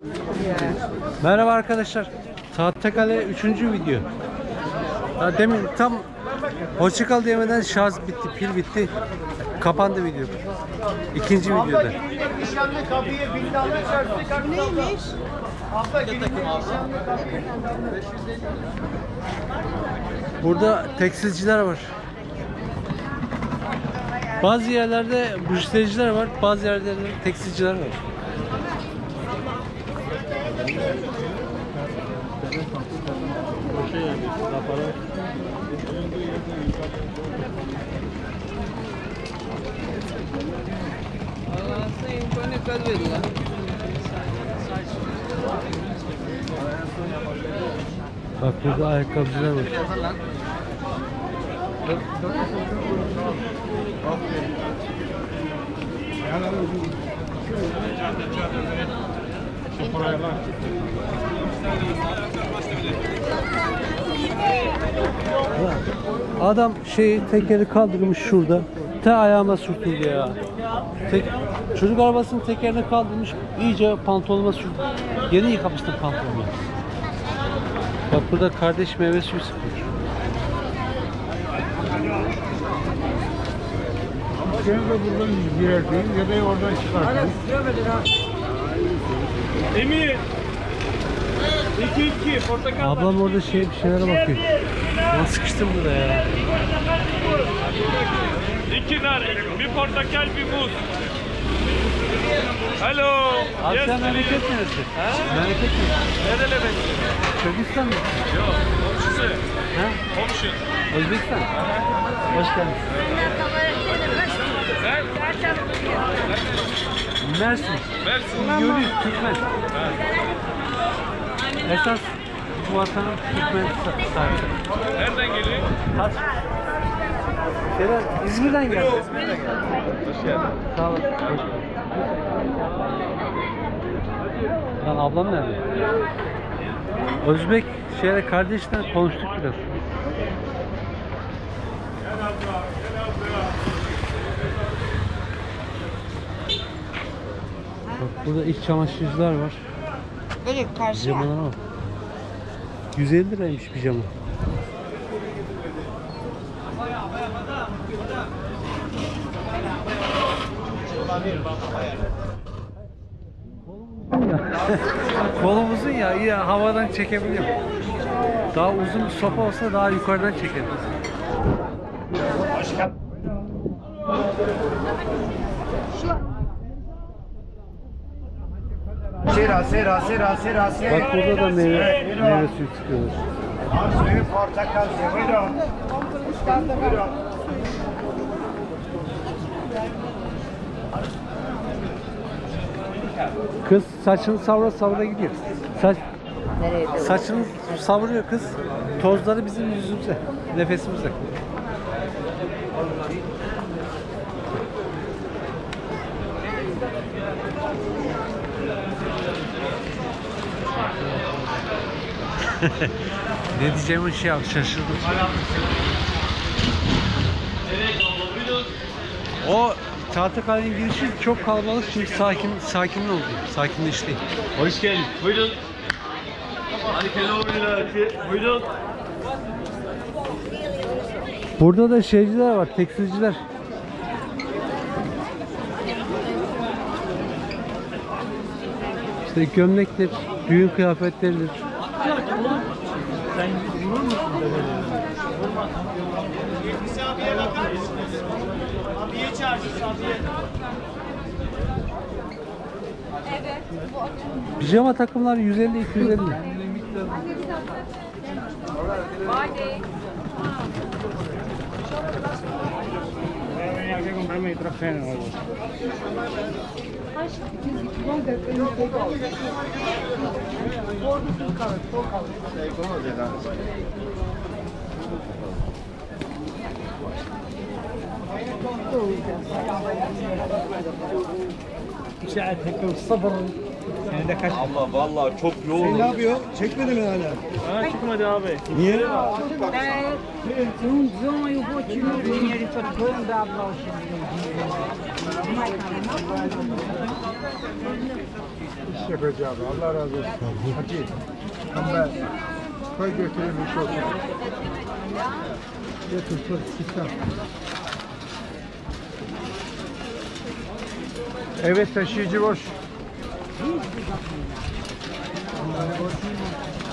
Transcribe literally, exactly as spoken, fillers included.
Merhaba arkadaşlar. Tahtakale üçüncü video. Ya demin tam hoşçakal diyemeden şarj bitti, pil bitti. Kapandı video. İkinci videoda. Neymiş? Burada tekstilciler var. Bazı yerlerde müştericiler var, bazı yerlerde tekstilciler var. Bak burada ayakkabıcılar var. Adam şeyi tekeri kaldırmış şurada. Te ayağıma sürtüldü ya. Tek, çocuk arabasının tekerini kaldırmış, iyice pantolonuma sürdü. Yeni yıkamıştım pantolonumu. Bak burada kardeş meyve suyu sıkıyor. Seni de buradan girersin ya da oradan çıkarsın. Emir. iki iki portakal. Ablam orada şey bir şeylere bakıyor. Ben sıkıştım burada ya. İki nar, bir portakal, bir muz. Hello. Abi Yes, sen memleket neresi? Memleket neresi? ne demek? Türkistan mı? Yok, komşusu. Ha? Komşu. Özbekistan. Hoş geldin. Sen? Mersin. Mersin. Yörük, Türkmen. Esas bu vatanın Türkmen sahibi. Nereden geliyor? Kaç? Şeyler, İzmir'den geldi. İzmir'den geldi. Hoş geldin. Sağ ol. Lan ablam nerede? Özbek şeyle kardeşten konuştuk biraz. Bak burada iç çamaşırcılar var. Böyle karşıya. Pijamalara bak. yüz elli liraymış pijama. Kolum uzun ya, iyi havadan çekebiliyorum. Daha uzun bir sopa olsa daha yukarıdan çekerim. Sera, sera, sera, sera, sera. Bak burada da meyve, meyve suyu çıkıyorlar. Suyu portakal suyu. Buyurun. Buyurun. Kız saçını savra savra gidiyor. Saç, Nereye? saçını savuruyor kız. Tozları bizim yüzümüze, nefesimize. Ne diyeceğimi şey yap, şaşırdım. O Tahtakale'nin girişi çok kalabalık, şimdi sakin sakin oldu. Sakinleşti. Hoş geldin. Buyurun. Hadi hello buyurun. Burada da şeyciler var, tekstilciler. İşte gömlektir, düğün kıyafetleridir. Sen vurur musun? Abiye bakar mısınız? Abiye çağıracağız abiye. Pijama takımları yüz elli iki yüz elli. Hay que comprarme hidrógeno o algo. Allah vallahi çok yoğun. Sen ne yapıyor? Çekmedi mi hala? Ha çıkmadı abi. Niye? İş yapacağım. Allah razı olsun. Hadi. Ama koy götüreyim iş olsun. Götür, tut, sistem. Evet, taşıyıcı boş.